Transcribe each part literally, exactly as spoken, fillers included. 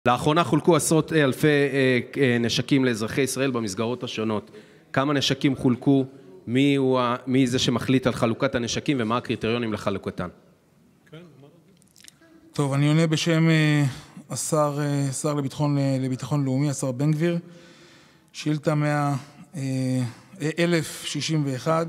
לאחרונה חולקו עשרות אלפי נשקים לאזרחי ישראל במסגרות השונות. כמה נשקים חולקו? מי הוא, מי זה שמחליט על חלוקת הנשקים ומה הקריטריונים לחלוקתן? טוב, אני עונה בשם השר, שר לביטחון, לביטחון לאומי, השר בן גביר. שאילתה אלף שישים ואחת.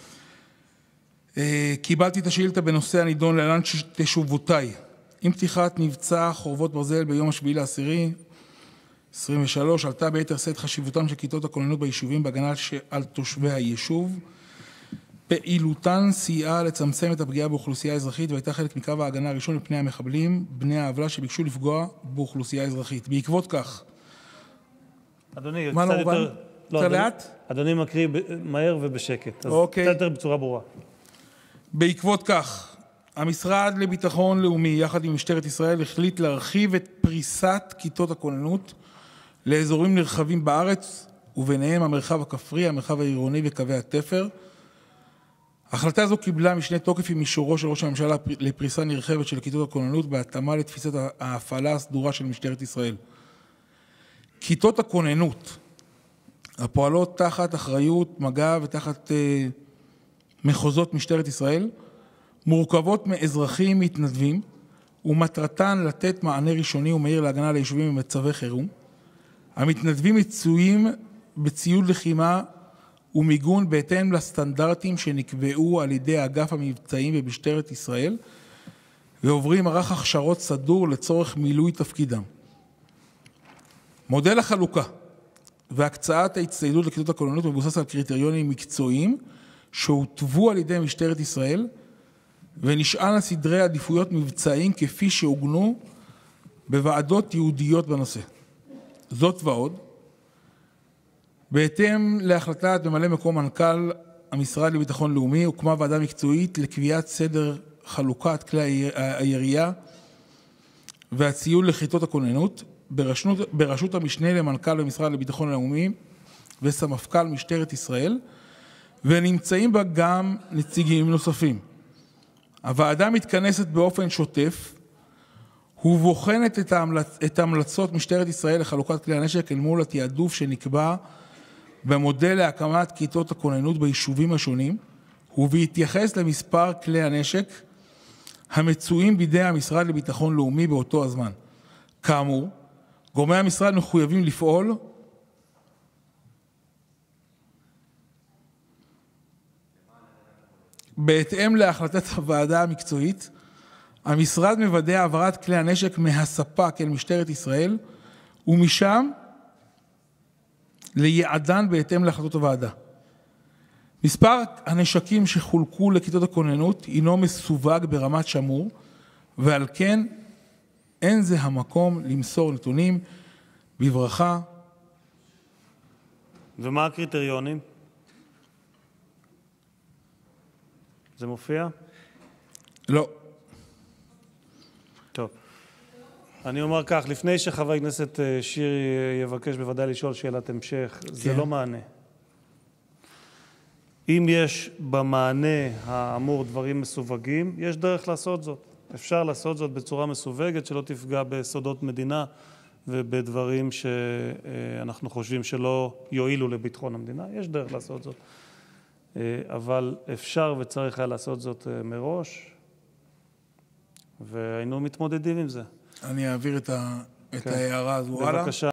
קיבלתי את השאילתה בנושא הנידון להלן תשובותיי. עם פתיחת מבצע חורבות ברזל ביום השביעי לעשירי עשרים ושלוש עלתה ביתר שאת חשיבותם של כיתות הכוננות ביישובים בהגנה על תושבי היישוב. פעילותן סייעה לצמצם את הפגיעה באוכלוסייה האזרחית והייתה חלק מקו ההגנה הראשון מפני המחבלים בני העוולה שביקשו לפגוע באוכלוסייה האזרחית. בעקבות כך, אדוני, מה לא מובן? לא, לאט? אדוני מקריא מהר ובשקט, אז אוקיי. קצת יותר בצורה ברורה. בעקבות כך, המשרד לביטחון לאומי, יחד עם משטרת ישראל, החליט להרחיב את פריסת כיתות הכוננות לאזורים נרחבים בארץ, וביניהם המרחב הכפרי, המרחב העירוני וקווי התפר. החלטה זו קיבלה משנה תוקף עם אישורו של ראש הממשלה לפריסה נרחבת של כיתות הכוננות, בהתאמה לתפיסת ההפעלה הסדורה של משטרת ישראל. כיתות הכוננות, הפועלות תחת אחריות מג"ב ותחת אה, מחוזות משטרת ישראל, מורכבות מאזרחים מתנדבים, ומטרתן לתת מענה ראשוני ומהיר להגנה ליישובים במצבי חירום. המתנדבים מצויים בציוד לחימה ומיגון בהתאם לסטנדרטים שנקבעו על ידי אגף המבצעים במשטרת ישראל, ועוברים מערך הכשרות סדור לצורך מילוי תפקידם. מודל החלוקה והקצאת ההצטיידות לכיתות הכוננות מבוסס על קריטריונים מקצועיים שהוטבו על ידי משטרת ישראל, ונשען על סדרי עדיפויות מבצעיים כפי שעוגנו בוועדות ייעודיות בנושא. זאת ועוד, בהתאם להחלטת ממלא מקום מנכ"ל המשרד לביטחון לאומי, הוקמה ועדה מקצועית לקביעת סדר חלוקת כלי הירייה והציוד לכיתות הכוננות, ברשות, ברשות המשנה למנכ"ל במשרד לביטחון לאומי וסמפכ"ל משטרת ישראל, ונמצאים בה גם נציגים נוספים. הוועדה מתכנסת באופן שוטף ובוחנת את, ההמלצ... את המלצות משטרת ישראל לחלוקת כלי הנשק אל מול התיעדוף שנקבע במודל להקמת כיתות הכוננות ביישובים השונים, ובהתייחס למספר כלי הנשק המצויים בידי המשרד לביטחון לאומי באותו הזמן. כאמור, גורמי המשרד מחויבים לפעול בהתאם להחלטת הוועדה המקצועית. המשרד מוודא העברת כלי הנשק מהספק אל משטרת ישראל, ומשם ליעדן בהתאם להחלטות הוועדה. מספר הנשקים שחולקו לכיתות הכוננות הינו מסווג ברמת שמור, ועל כן אין זה המקום למסור נתונים בברכה. ומה הקריטריונים? זה מופיע? לא. טוב. אני אומר כך, לפני שחבר הכנסת שיר יבקש בוודאי לשאול שאלת המשך, זה לא מענה. אם יש במענה האמור דברים מסווגים, יש דרך לעשות זאת. אפשר לעשות זאת בצורה מסווגת, שלא תפגע בסודות מדינה ובדברים שאנחנו חושבים שלא יועילו לביטחון המדינה. יש דרך לעשות זאת. אבל אפשר וצריך היה לעשות זאת מראש, והיינו מתמודדים עם זה. אני אעביר את ההערה הזו. בבקשה.